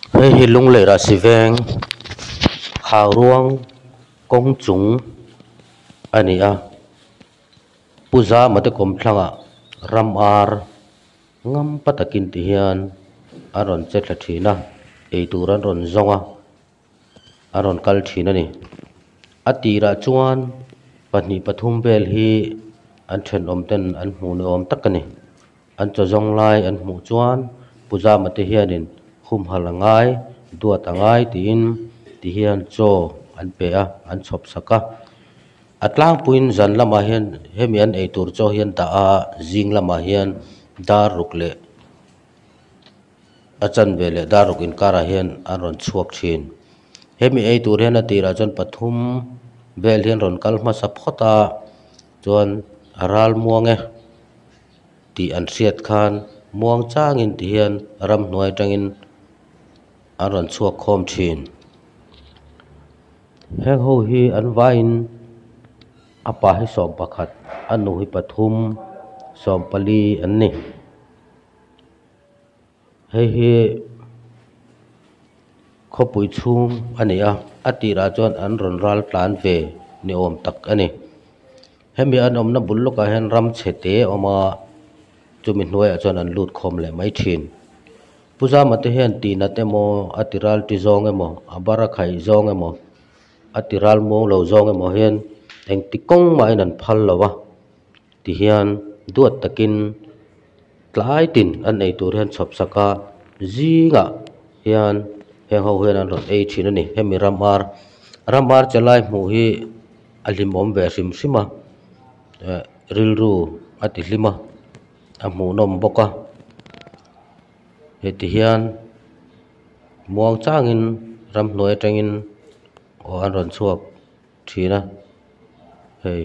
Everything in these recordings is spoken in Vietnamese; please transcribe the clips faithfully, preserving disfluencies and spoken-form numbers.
Hei hi lung le ra si veng hào ruang kong chung ani a puza mate kom thlanga ram ar ngam patakin ti hian aron che thla thina ei turan ron zonga aron kal thina ni atira chuan pahnih pathum vel hi an then om ten an hmu ni awm tak ani an cho zong lai an hmu chuan puza mate hianin hum halangai duat angai tin ti hian cho an pe a an chhop saka atlang puin zan lama hian hemi an ei tur cho hian da a zing lama hian dar ruk le achan vele dar ruk in kara hian an ron chuak thin hemi ei tur hian atira chon pathum vel hian ron kal hma sap khota chuan aral muange ti an hriat khan muang changin ti hian ram hnuai tangin an ron chuak khom thin heng ho hi an vain apa hi som pakhat anu hi pathum som pali an ni hei hi khopui chhum ani a atira chuan an ron ral tlan ve ni awm tak ani hemi an omna bul lawkah hian ram chhete awma chumi hnuaiah chuan an lut khawm le mai thin puza mate hian tina temaw atiral ti zawng emaw abara khai zawng emaw atiral muang lo zawng emaw hian eng ti kong mai an phal lowa ti hian duat takin tlai tin an ei tur hian chhop saka zinga hian heng ho hian an ron ei thin ani hemi ramar ramar chalai hmu hi a hlim awm ve hrim hrima rilru ati hlima a hmu nawm bawka heti hian muang changin ram hnuai atangin aw an ron chuak thina hei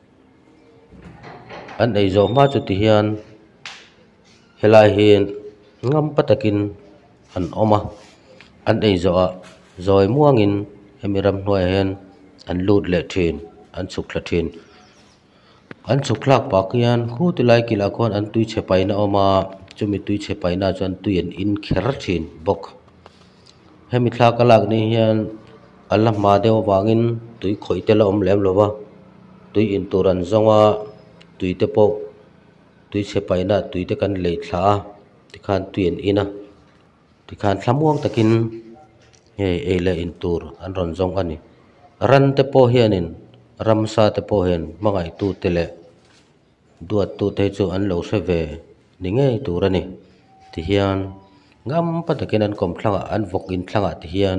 an ei zawh hma chu ti hian helai hian ngam patakin an awma an ei zawh ah zawi muangin hemi ram hnuai hian an lut le thin an chuk thla thin an chuk thlak pak hian khu ti lai kila khawn an tui che paina awma chumi tui che paina chuan tui an in kher thin bawk hemi thlak a lak ni hian an la hma deuh awangin tui khawih tel a awm lem lowa tui in tur an zonga tui te pawh tui che paina tui te kan lei thla a tikhan tui an in a tikhan thla muang takin hei ei le in tur an ron zong ani ran te pawh hianin ramsa te pawh hian hmangai tu te le duat tu te chu an lo hre ve ni ngei tur ani ti hian ngam patakin an kom thlanga an vok in thlanga ti hian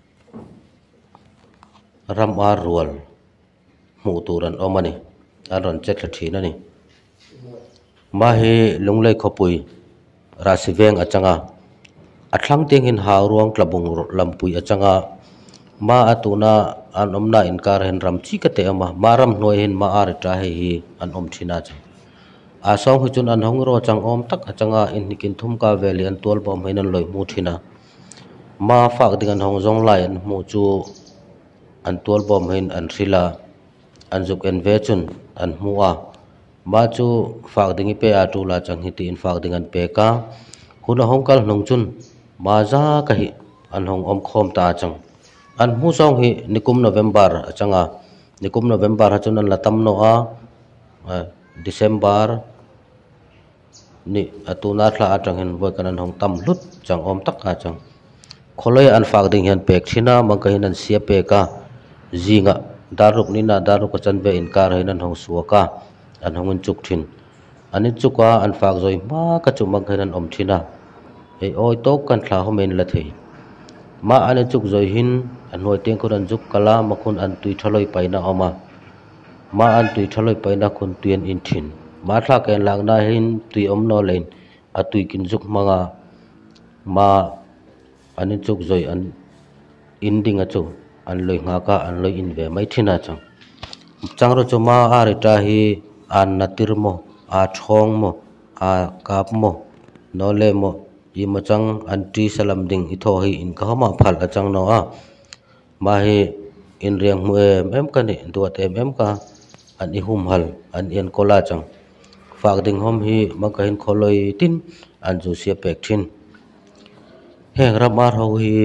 ram ar rual hmu tur an awm ani an ron che thla thin ani ma hi lunglei khawpui ra si veng atanga a thlang tiang in hau ruang tlabung lampui atanga ma atuna an omna inkar hen ram chi ka te ama ma ram hnuai hin ma ar ta hei hi an om thina chang a song hu chun an hong ro chang om tak achanga in nikin thum ka veli an tol bom hin an loi mu thina ma fak ding an hong zong lai an mu chu an tol bom hin an thrila an zuk en ve chun an mu a ma chu fak ding i pe a tu la chang hi ti in fak ding an pe ka hun a hong kal hnong chun ma za ka hi an hong om khom ta chang an mu song hi nikum november achanga nikum november ha chun an latam no a december ni atuna thla atang hen voi kan an hong tam lut chang om tak ka chang kholoi an fak ding hian pek thina mangka hin an sia pe ka zinga daruk ni na daruk chan ve in kar hin an hong suaka an hong in chuk thin ani chuka an fak zoi ma ka chu mangka hin an om thina ei oi tok kan thla homen la thei ma ani chuk zoi hin an hnuai teng khun an juk kala ma khun an tui thaloi paina oma ma an tui thaloi paina khun tuian in thin ma thla ken lang na hin tui om no lein a tui kin juk manga ma ani chuk zoi an in ding a chu an loi nga ka an loi in ve mai thina chang changro chu ma a rita hi an natir mo a thong mo a kap mo no le mo i ma chang an ti salam ding i tho hi in ka ma phal a chang no a ma hi in riang mu em em ka ni duat em em ka an i hum hal an en kola chang fak ding hom hi ma ka hin kholoi tin an ju sia pek thin heng ramar ho hi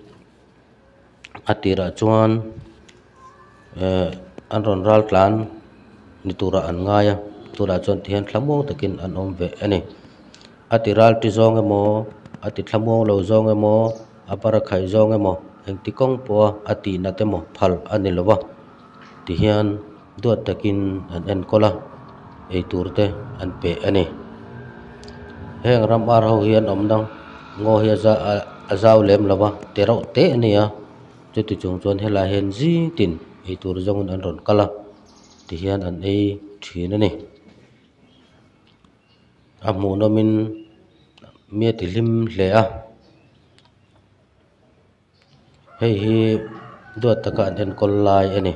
atira chuan an ron ral tlan ni tura an ngaya tura chuan thian thlamawng takin an awm ve ani atiral ti zawng emaw ati thlamawng lo zawng emaw apara khai zawng emaw heng ti kawng pawh ati nat emaw phal ani lova tihian duat takin an en kola eitur te an pe ani heng ramar ho hi an awm dang ngaw hi aza a zau lem lova te reuh te ania chuti chung chuan helai hian zing tin eitur zawngin an rawn kala tihian an ei thin ani a hmuh nawmin mi ti hlim hle a hei hi duat taka an en kol lai ani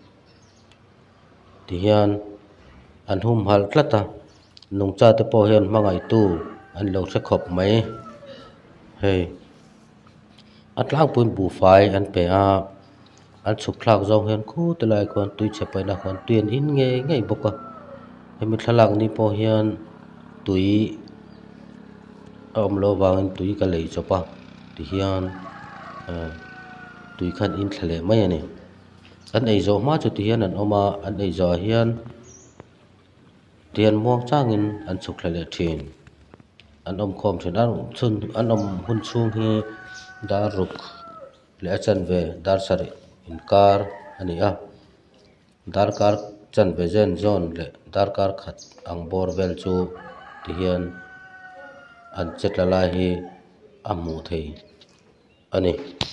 tihian an hum hal tlata nung cha te pawh hian hmangai tu an lo hre khawp mai hei atlang puin bufai an pe a an chuk thlak zawng hian khu te lai khuan tui chepaina khuan tui an in nge ngei bawk a hemi thlalak ni pawh hian tui a awm lo wangin tui ka lei chawpa tihian tui khan in thla leh mai ani an ei zawh hma chu tihian an awm a an ei zawh hian tian muang changin an chuk thla leh thin an awm khawm thin an chun an awm hun chhung hi dar ruk leh a chan ve dar sarih inkar ani a dar kar chan ve zen zawn leh dar kar khat ang bor vel chu tihian an chetla lai hi a hmuh theih ani